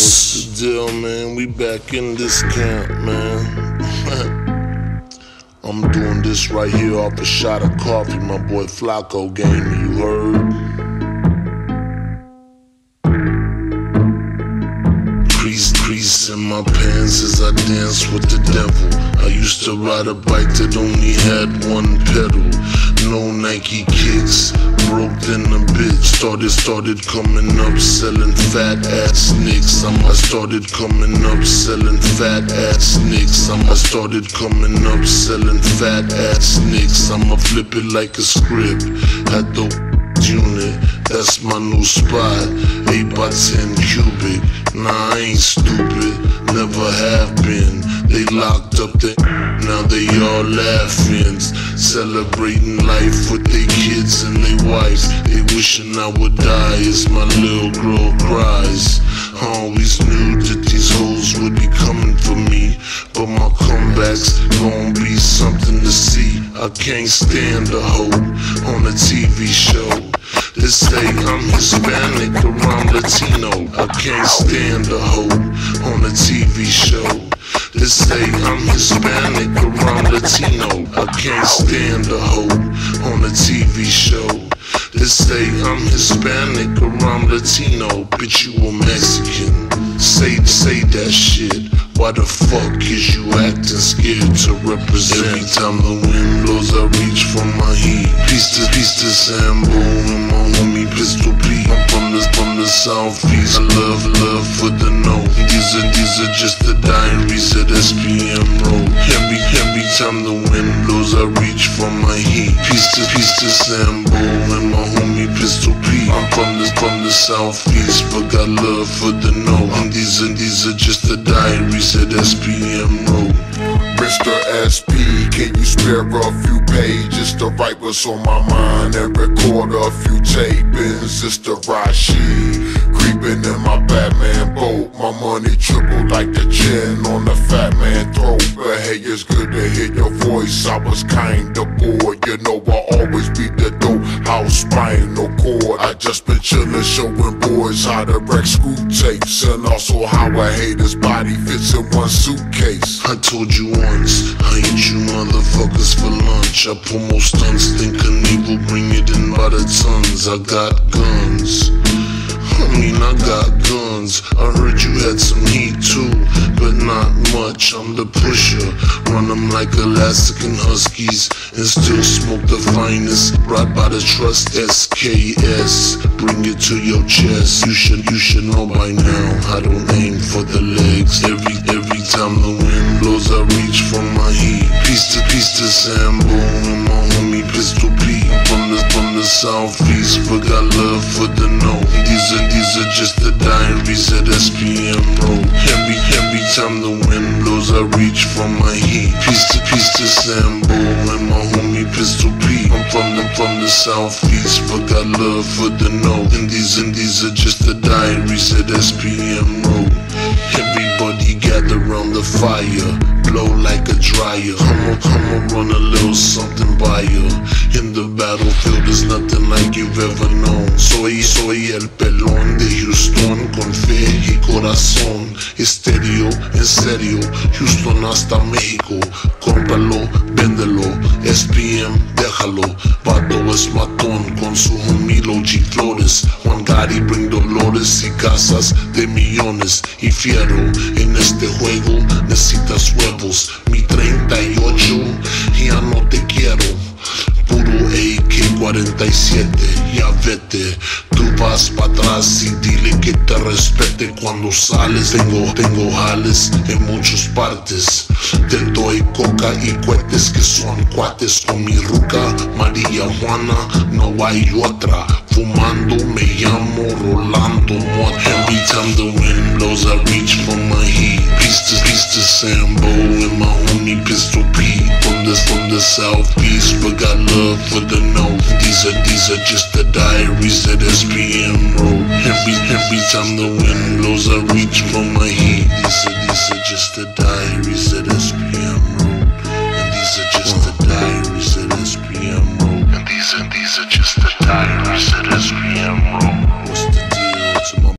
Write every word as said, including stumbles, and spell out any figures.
What's the deal, man? We back in this camp, man. I'm doing this right here off a shot of coffee my boy Flacco gave me, you heard? Crease, crease in my pants as I dance with the devil. I used to ride a bike that only had one pedal. No Nike kicks, broke then a bit. Started, started coming up selling fat ass nicks. I'm, I started coming up selling fat ass nicks. I'm, I started coming up selling fat ass nicks. I'ma flip it like a script at the unit. That's my new spot, eight by ten cubic. Nah, I ain't stupid, never have been. They locked up the now they all laughing, celebrating life with their kids and their wives. They wishing I would die as my little girl cries. I always knew that these hoes would be coming for me, but my comeback's gon' be something to see. I can't stand a hoe on a T V show that say I'm Hispanic or I'm Latino. I can't stand a hoe on a T V show that say I'm Hispanic or I'm Latino. I can't stand a hoe on a T V show that say I'm Hispanic or I'm Latino. Bitch, you a Mexican. Say, say that shit. Why the fuck is you acting scared to represent? Every time the wind blows I reach for my heat. Piece to piece to Sambo and my homie Pistol Pete. I'm from the, from the southeast. I love, love for the no. These are, these are just the diaries at S P M Road. Every, every time the wind blows I reach for my heat. Piece to piece to Sambo and my homie Pistol Pete. I'm from the, from the southeast, but got love for the no. And these are, these are just the diaries at S P M Road. Mister S P, can you spare a few pages to write what's on my mind and record a few tapings? It's the Rashid, creeping in my Batman boat. My money tripled like the chin on the fat man throat. But hey, it's good to hear your voice. I was kinda bored, you know I always beat the dope house spinal cord. I just been chillin', showing boys how to wreck screw tapes, and also how a hater's body fits in one suitcase. I told you once, I eat you motherfuckers for lunch. I pull more stunts than Knievel, bring it in by the tons. I got guns, I mean I got guns. I heard you had some heat too, but not much. I'm the pusher, run them like Elastic and Huskies, and still smoke the finest, right by the trust S K S. Bring it to your chest, you should, you should know by now. I don't aim for the legs. Every, every time the wind blows I reach for my heat. Piece to piece to Sambo and my homie Pistol Pete. From the, from the southeast, but got love for the no. These are, these are just the diaries at S P M Road. Every, every time the wind blows I reach for my heat. Piece to piece to Sambo and my homie Pistol Pete. I'm from the, from the southeast, but got love for the no. And these, and these are just the diaries at S P M Road. Everybody gather round the fire, blow like a dryer. I'ma, I'ma run a little something by you. In the battlefield there's nothing like you've ever known. Soy, soy el pelón de Houston, con fe y corazón. Estéreo, en serio, Houston hasta México. Cómpralo, véndelo, S P M, déjalo. Vato es matón con su homie G Flores. Juan Gary bring dolores y casas de millones. Y fiero, en este juego necesitas huevos. Mi treinta y ocho, ya no te quiero. Puro A K cuarenta y siete, ya vete. Tú vas pa' atrás y dile que te respete cuando sales. Tengo, tengo jales en muchas partes. Te doy coca y cohetes que son cuates con mi ruca. María Juana, no hay otra. Fumando me llamo Rolando Mota. Every time the wind blows I reach for my heat. Piece to piece to Sambo and my homie Pistol Pete. From the, from the southeast, but got love for the no. These are, these are just the diaries at S P M Road. Every, every time the wind blows I reach for my heat. These are, these are just the diaries at S P M Road. And these are just the diaries at S P M Road. And these are, these are just the diaries at S P M Road.